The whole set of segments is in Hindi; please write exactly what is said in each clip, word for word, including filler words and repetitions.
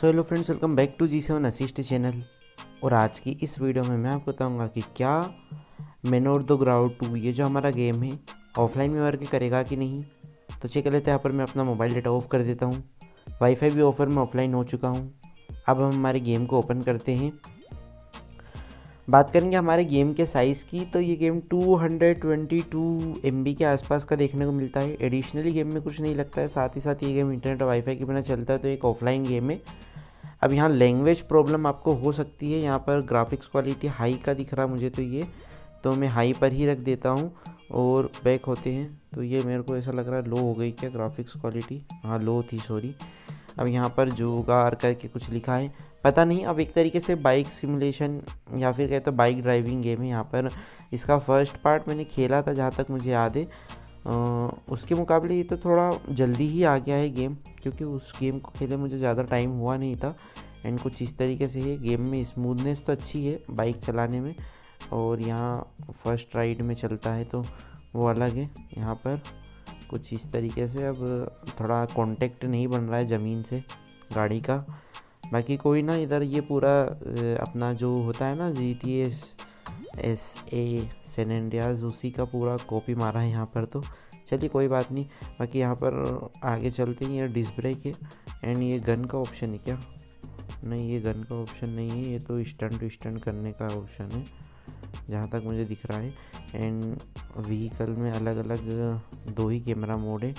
So hello friends, welcome back to G seven assist channel. और आज की इस वीडियो में मैं आपको बताऊंगा कि क्या मेनोर द ग्राउंड टू ये जो हमारा गेम है ऑफलाइन में वर्क करेगा कि नहीं। तो चेक कर लेते हैं। यहाँ पर मैं अपना मोबाइल डेटा ऑफ कर देता हूँ। वाईफाई भी ऑफर में ऑफलाइन हो चुका हूँ। अब हम हमारे गेम को ओपन करते हैं। बात करेंगे हमारे गेम के साइज़ की, तो ये game two hundred twenty two M B के आसपास का देखने को मिलता है। एडिशनली गेम में कुछ नहीं लगता है। साथ ही साथ ये गेम इंटरनेट और वाईफाई के बिना चलता है, तो एक ऑफलाइन गेम है। अब यहाँ लैंग्वेज प्रॉब्लम आपको हो सकती है। यहाँ पर ग्राफिक्स क्वालिटी हाई का दिख रहा मुझे, तो ये तो मैं हाई पर ही रख देता हूँ और बैक होते हैं। तो ये मेरे को ऐसा लग रहा है लो हो गई क्या ग्राफिक्स क्वालिटी। हाँ लो थी, सॉरी। अब यहाँ पर जुगाड़ करके कुछ लिखा है, पता नहीं। अब एक तरीके से बाइक सिमुलेशन या फिर कहते हैं बाइक ड्राइविंग गेम है। यहाँ पर इसका फर्स्ट पार्ट मैंने खेला था जहाँ तक मुझे याद है। आ, उसके मुकाबले ये तो थोड़ा जल्दी ही आ गया है गेम, क्योंकि उस गेम को खेले मुझे ज़्यादा टाइम हुआ नहीं था। एंड कुछ इस तरीके से है। गेम में स्मूथनेस तो अच्छी है बाइक चलाने में, और यहाँ फर्स्ट राइड में चलता है तो वो अलग है। यहाँ पर कुछ इस तरीके से अब थोड़ा कांटेक्ट नहीं बन रहा है ज़मीन से गाड़ी का। बाकी कोई ना, इधर ये पूरा अपना जो होता है ना G T S S A San Andreas, उसी का पूरा कॉपी मारा है यहाँ पर। तो चलिए कोई बात नहीं। बाकी यहाँ पर आगे चलते हैं। ये डिस्क ब्रेक है। एंड ये गन का ऑप्शन है क्या? नहीं, ये गन का ऑप्शन नहीं है। ये तो स्टंट स्टंट करने का ऑप्शन है जहाँ तक मुझे दिख रहा है। एंड व्हीकल में अलग अलग दो ही कैमरा मोड है।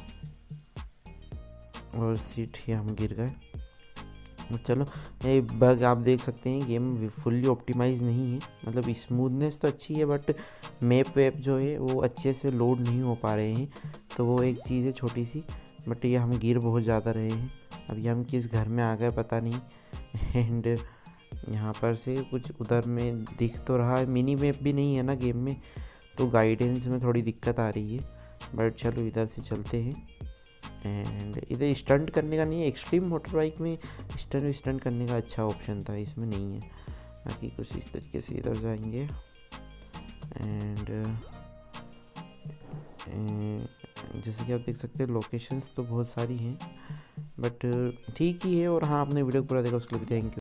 और सीट ही हम गिर गए। चलो, ये बग आप देख सकते हैं, गेम फुल्ली ऑप्टिमाइज नहीं है। मतलब स्मूथनेस तो अच्छी है, बट मैप वेप जो है वो अच्छे से लोड नहीं हो पा रहे हैं। तो वो एक चीज़ है छोटी सी। बट ये हम गिर बहुत ज़्यादा रहे हैं। अब ये हम किस घर में आ गए पता नहीं। एंड यहाँ पर से कुछ उधर में दिख तो रहा है, मिनी मैप भी नहीं है ना गेम में, तो गाइडेंस में थोड़ी दिक्कत आ रही है। बट चलो इधर से चलते हैं। एंड इधर स्टंट करने का नहीं है। एक्सट्रीम मोटर बाइक में स्टंट स्टंट करने का अच्छा ऑप्शन था, इसमें नहीं है। बाकी कुछ इस तरीके से इधर जाएंगे। एंड जैसे कि आप देख सकते हैं लोकेशंस तो बहुत सारी हैं, बट ठीक ही है। और हाँ, आपने वीडियो पूरा देखा उसके लिए थैंक यू।